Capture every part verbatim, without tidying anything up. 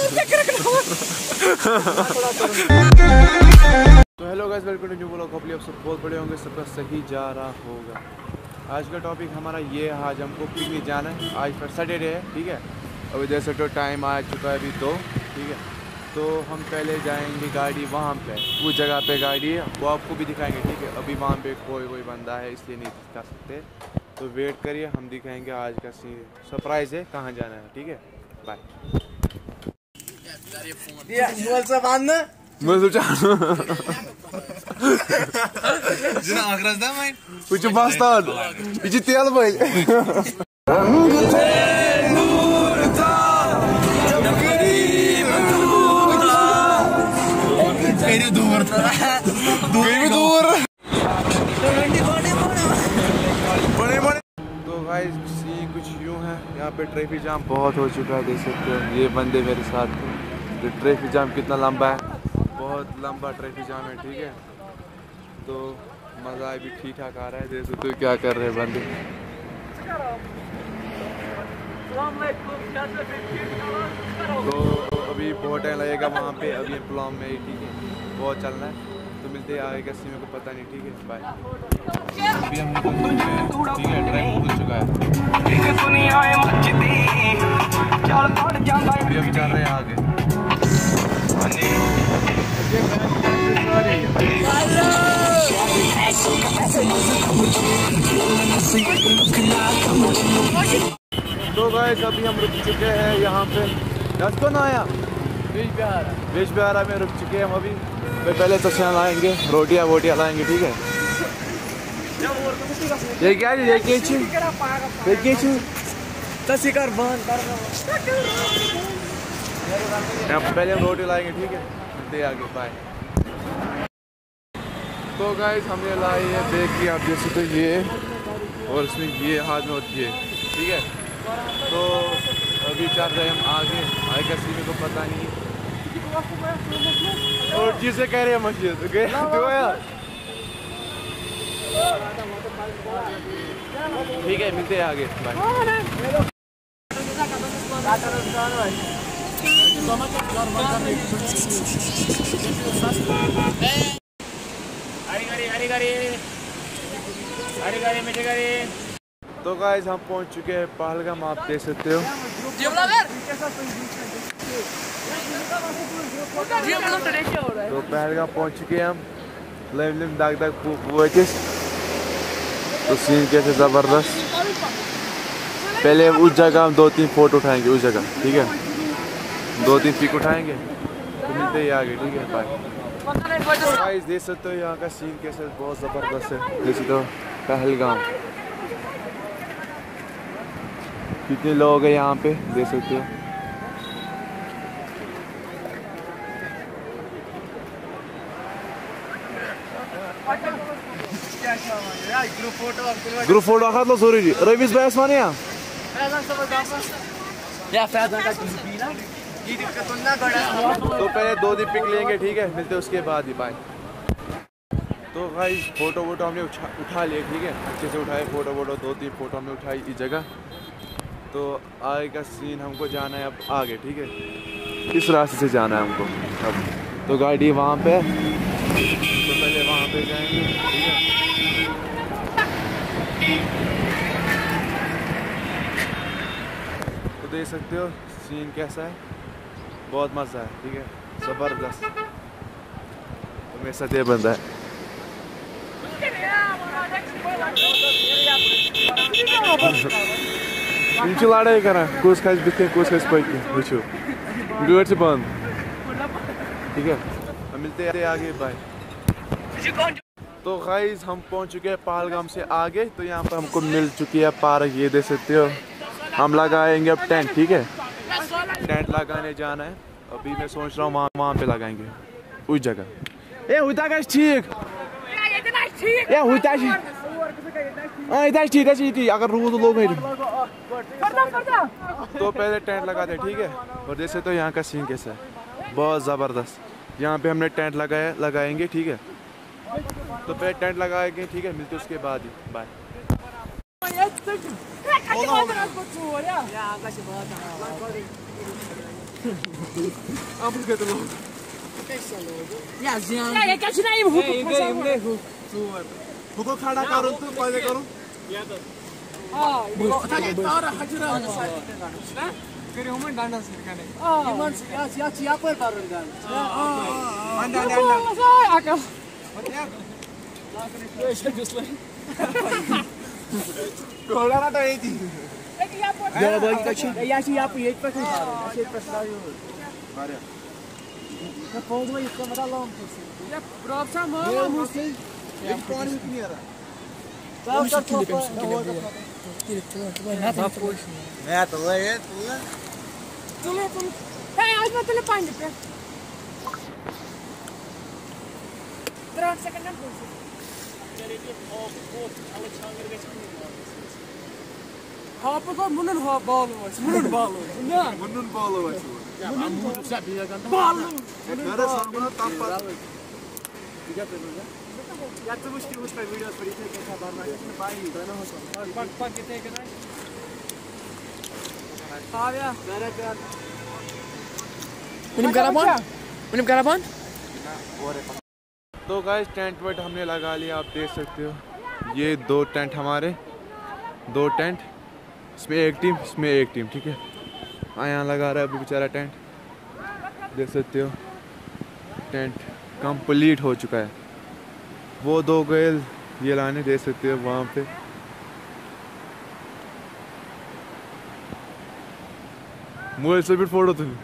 तो hello guys, welcome to new vlog. Hopefully आप सब बहुत बड़े होंगे, सबका सही जा रहा होगा। आज का टॉपिक हमारा ये है, आज हमको पिकनिक जाना है। आज फिर सैटरडे है, ठीक है। अभी देख सकते हो टाइम आ चुका है अभी दो, ठीक है। तो हम पहले जाएंगे गाड़ी वहाँ पे, उस जगह पे गाड़ी है, वो आपको भी दिखाएंगे, ठीक है। अभी वहाँ पे कोई कोई बंदा है, इसलिए नहीं दिखा सकते, तो वेट करिए, हम दिखाएंगे आज का सीन। सरप्राइज़ है, कहाँ जाना है, ठीक है। बाय। मैं सोचा कुछ बस्तान ये तेल भाई दूर दूर बड़े बड़े। तो गाइस सीन कुछ यूँ है, यहाँ पे ट्रैफिक जाम बहुत हो चुका है, देख सकते हो। ये बंदे मेरे साथ थे। तो ट्रैफिक जाम कितना लंबा है, बहुत लंबा ट्रैफिक जाम है, ठीक है। तो मज़ा भी ठीक ठाक आ रहा है, देख सकते हो क्या कर रहे हैं बंदे। तो अभी बहुत टाइम लगेगा वहाँ पे, अभी प्लान में, ठीक है, बहुत चलना है। तो मिलते हैं आगे का सीन को पता नहीं, ठीक है। बाय। अभी हम निकल चुके हैं, ठीक है, ट्रैक खुल चुका है। अभी हम चल रहे हैं आगे। तो गाइस अभी हम रुक चुके हैं यहाँ पे, दस को ना आया बीच बिहार बीच बिहारा में रुक चुके हैं हम अभी। तो पहले तो शाम लाएंगे, रोटियाँ वोटियाँ लाएंगे, ठीक है। ये क्या है, ये क्या चीज़, ये क्या चीज़ तस्वीर बंद कर। पहले हम रोटी लाएंगे, ठीक है, मिलते आगे। बाय। तो गाइस हमने लाई है बैग की, आप देख सकते हो ये, और इसमें ये हाथ में होती है, ठीक है। तो अभी चल रहे हम आगे, आगे का सीन को पता नहीं। और चीज़ें कह रहे हैं मस्जिद गए ठीक है, मिलते हैं आगे। बाय। तो गाइस हम पहुंच चुके हैं पहलगाम, आप देख सकते हो। तो पहलगाम पहुंच चुके हैं हम, लिम लिम दाग दाग वोटिस। तो सीन कैसे ज़बरदस्त। पहले उस जगह हम दो तीन फोटो उठाएंगे, उस जगह, ठीक है, दो तीन पिक उठाएंगे। तो मिलते ही आगे, ठीक है। बाय। गाइस देख सकते हो यहाँ का सीन कैसे बहुत ज़बरदस्त है, देख सकते हो पहलगाम। कितने लोग हैं यहाँ पे, देख सकते हो। ग्रुप फोटो अखा लो सोरी जी रविश भाई आसमानी या तो पहले दो दिन पिक लेंगे, ठीक है, मिलते उसके बाद ही। बाय। तो भाई फोटो वोटो हमने उठा उठा लिए, ठीक है, अच्छे से उठाए फोटो वोटो, दो तीन फोटो हमने उठाई इस जगह। तो आगे का सीन हमको जाना है अब आगे, ठीक है, इस रास्ते से जाना है हमको अब। तो गाड़ी वहाँ पे, तो पहले वहाँ पे जाएंगे, ठीक है। तो देख सकते हो सीन कैसा है, बहुत मज़ा है, ठीक है, ज़बरदस्त। तो मेरे साथ ये बंदा है, इनकी लड़ाई करा, कुछ खास बिकते, कुछ खास पैके, बुझो गाड़ी से बंद, ठीक है। हम मिलते हैं आगे। बाय। तो गाइस हम पहुंच चुके हैं पहलगाम से आगे। तो यहाँ पर हमको मिल चुकी है पार्क, ये देख सकते हो। हम लगाएंगे अब टेंट, ठीक है, टेंट लगाने जाना है। अभी मैं सोच रहा हूँ वहाँ वहाँ पे लगाएंगे उस जगह। ए होता का ठीक, ए होता ठीक, हाँ इधर ठीक है, ठीक अगर रूल लोग हैं। तो पहले टेंट लगाते हैं, ठीक है। और जैसे तो यहाँ का सीन कैसा है, बहुत ज़बरदस्त। यहाँ पे हमने टेंट लगाया लगाएंगे, ठीक है। तो पहले टेंट लगाएंगे, ठीक है, मिलते उसके बाद ही। Bye. Am gât loc. Ia zi. Ia ca și n-ai hukuk. Ei, găi, îmi hukuk. Hukuk khada karun tu, păi de karun? Ia da. Ah, tak tara hajra. Na? Kare human danda sirkane. Ah, iman ya ya ya पर karun gan. Ah, anda anda. Sai akal. Matiya. Eşe güzel. Kola na ta eti. Ek ya पर. Ya bagi kaçı. Ya şey yap एक पर karun. Şey पर sayo. Var ya. Ya pondma इसको बता लो हमको. Ya problem है मामा मुझसे. एक पानी में नहीं आ रहा. Sabe que eu tô. मैं तो ले तू ले तू ले तुम हे आज मैं तुझे पानी पे तीन सेकंड में पूछ चले ये हॉप हॉप अलग छांगर के हॉप को मुनन हो बॉल हो मुनन बॉल हो ना मुन्नन बॉल हो मुनन सब ये गंदा बॉल मेरे सामने ताप क्या करूंगा या तो मुश्किल उस पर वीडियोस पर इसे कैसा बारना है भाई बना हो और पक पक कितने करना आ गया मेरा कर Benim karavan? Benim karavan? तो गाइस टेंट वेट हमने लगा लिया, आप देख सकते हो ये दो टेंट हमारे, दो टेंट, इसमें एक टीम इसमें एक टीम, ठीक है। हाँ यहाँ लगा रहा है अभी बेचारा टेंट, देख सकते हो टेंट कंप्लीट हो चुका है। वो दो गए ये लाने, देख सकते हो वहाँ पे मोबाइल से भी फोटो तुम।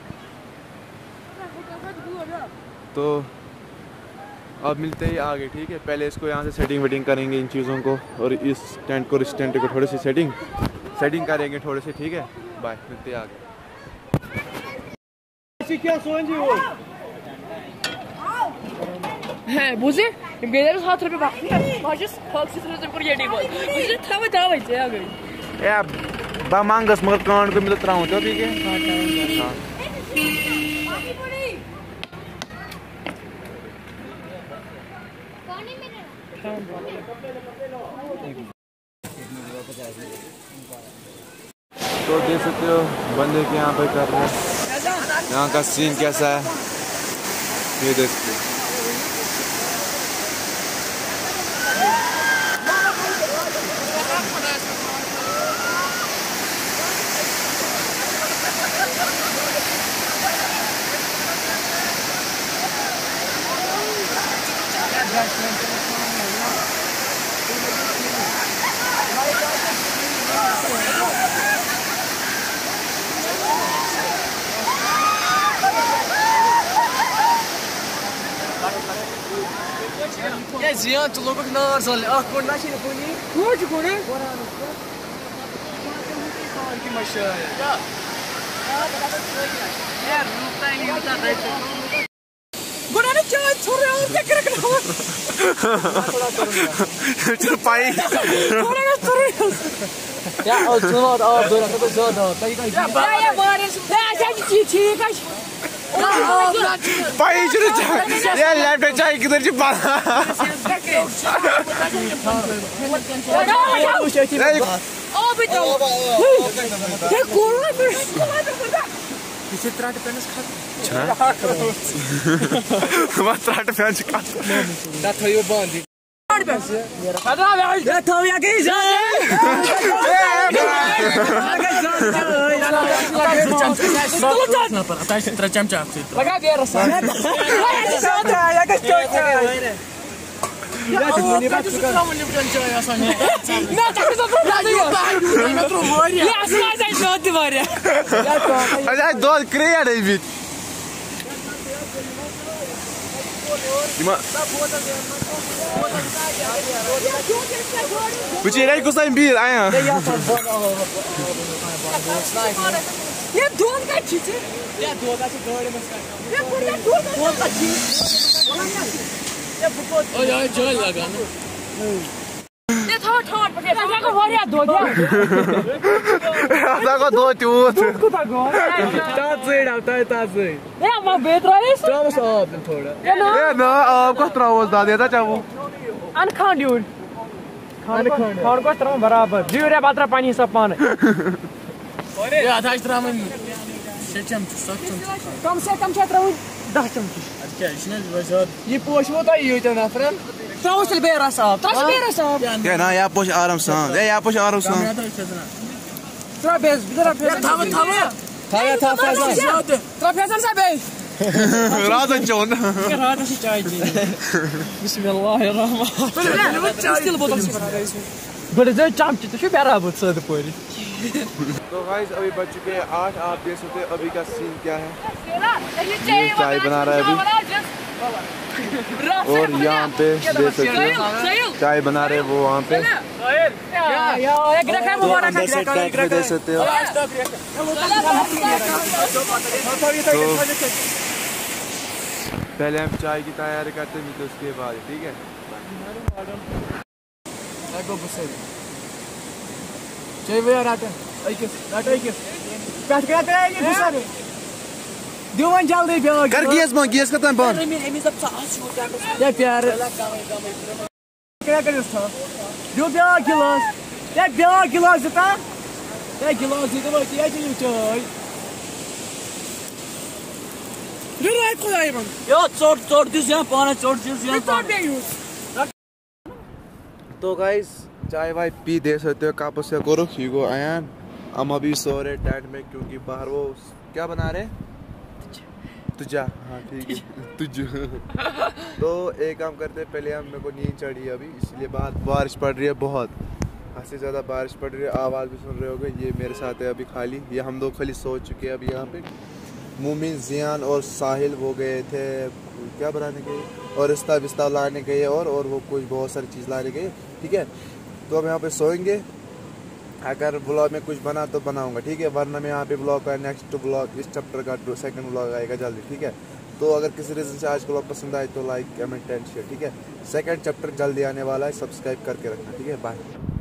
तो अब मिलते ही आगे, ठीक है। पहले इसको यहाँ से सेटिंग वेटिंग करेंगे इन चीज़ों को, और इस टेंट को इस टेंट को थोड़ी सी सेटिंग सेटिंग करेंगे थोड़े से, ठीक है। बाय, मिलते ही आगे। क्या सोच रही हो? He, Buzi, geliriz hatırı bir bak. Başız, kalksız rızım kur yedi boy. Buzi, tava tava içe ya gari. या बा मांगस मगर कांड को मिल त्राऊ तो ठीक है। हां तो देख सकते हो बंदे के यहाँ पे कर रहे हैं, यहाँ का सीन कैसा है ये देख सकते हो। Ya ziyan tu logo na arzal. Ah, kon na shine koni. Kod kone? Ki maşa. Ya. Ya ruta yuta dai. Bana ne çay छोरे और क्या कर रहा है? चल पाई Bana ne छोरे? Ya o çuvat ab dora to zada. Tay tay. Ya ya bana ya sen çi çi kaç. पाई शुरू ये लेफ्ट चाय किधर जी पा Abi de. Ya kola bir kola burada. Kisi त्राट पेनस खा. बस त्राट पेनस खा. Da थयो बंदी. Hadi abi. Ya tavya के जा. Lagay bir arası. Ya Ya bunu bak çıkar. Ne takıyorsun? Metro var ya. Ya sen şoti var ya. अच्छा दो क्रिया नहीं बीत कुछ ये नहीं कुछ नहीं बीत आया Ya doğan kaç çiçi? Ya doğan kaç doğru mesela. Ya burada doğan kaç çiçi? Ya bu kod. O ya jol laga na. Ya tamam tamam. Ya sen var ya doğan. ऐसा को दो चूत Kuta go. Ta zed avta है ta zed. Ya ama betralis. Thomas ab थोड़ा. Ya no. ये ना आपको त्रावस दा देता चाहूँ An khan dude. Khan khan. Khan को तरह बराबर. जीव रे बात्रा पानी सब पान. Ya taş tramın. कम से कम छे त्रह दह चमच ये पोशो तो यूटन नफरन त्रह से बेरा साहब त्रह बेरा साहब क्या ना या पोश आराम सान ए या पोश आराम सान त्रह बेस बिदरा फेस थाव थाव थाव थाव फैजल त्रह फैजल सा बे रात चोन रात से चाय जी बिस्मिल्लाहिर्रहमान स्टिल बोतल से बड़े जो चमच तो बराबर सद पोरी। तो गाइस अभी बज चुके हैं आठ। आप देख सकते हैं अभी का सीन क्या है। ये चाय बना रहा है अभी और यहाँ पे देख सकते हैं चाय बना रहे वो वहाँ पे देख सकते हो। तो पहले हम चाय की तैयारी करते हैं तो उसके बाद ठीक है। चाय भैया रात अकिस रात अकिस पेट करते हैं ये दूसरे दिवन जल्दी ब्याह कर गैस बंद गैस खत्म बंद या प्यार क्या करिस था जो ब्याह गिलास या ब्याह गिलास देता या गिलास दे दो क्या चाहिए चाय ये रात को आई मन यो चोट चोट दिस यहाँ पाना चोट दिस यहाँ तो गाइस चाय वाय पी दे सकते हो काप से करो खीगो आयान हम अभी सो रहे टेंट में क्योंकि बाहर वो क्या बना रहे तुझा हाँ ठीक है तुझ तो एक काम करते हैं पहले हम मेरे को नींद चढ़ी अभी इसलिए बाहर बारिश पड़ रही है बहुत हद से ज़्यादा बारिश पड़ रही है। आवाज़ भी सुन रहे होगे। ये मेरे साथ है अभी खाली ये हम दो खाली सो चुके हैं अभी यहाँ पे। मुमिन जियान और साहिल वो गए थे क्या बनाने गए और रिश्ता विस्ता लाने गए और और वो कुछ बहुत सारी चीज़ लाने गए ठीक है। तो हम यहाँ पे सोएंगे। अगर ब्लॉग में कुछ बना तो बनाऊंगा ठीक है वरना मैं यहाँ पे ब्लॉग का नेक्स्ट ब्लॉग इस चैप्टर का सेकंड ब्लॉग आएगा जल्दी ठीक है। तो अगर किसी रीज़न से आज का ब्लॉग पसंद आए तो लाइक कमेंट एंड शेयर ठीक है। सेकंड चैप्टर जल्दी आने वाला है सब्सक्राइब करके रखना ठीक है। बाय।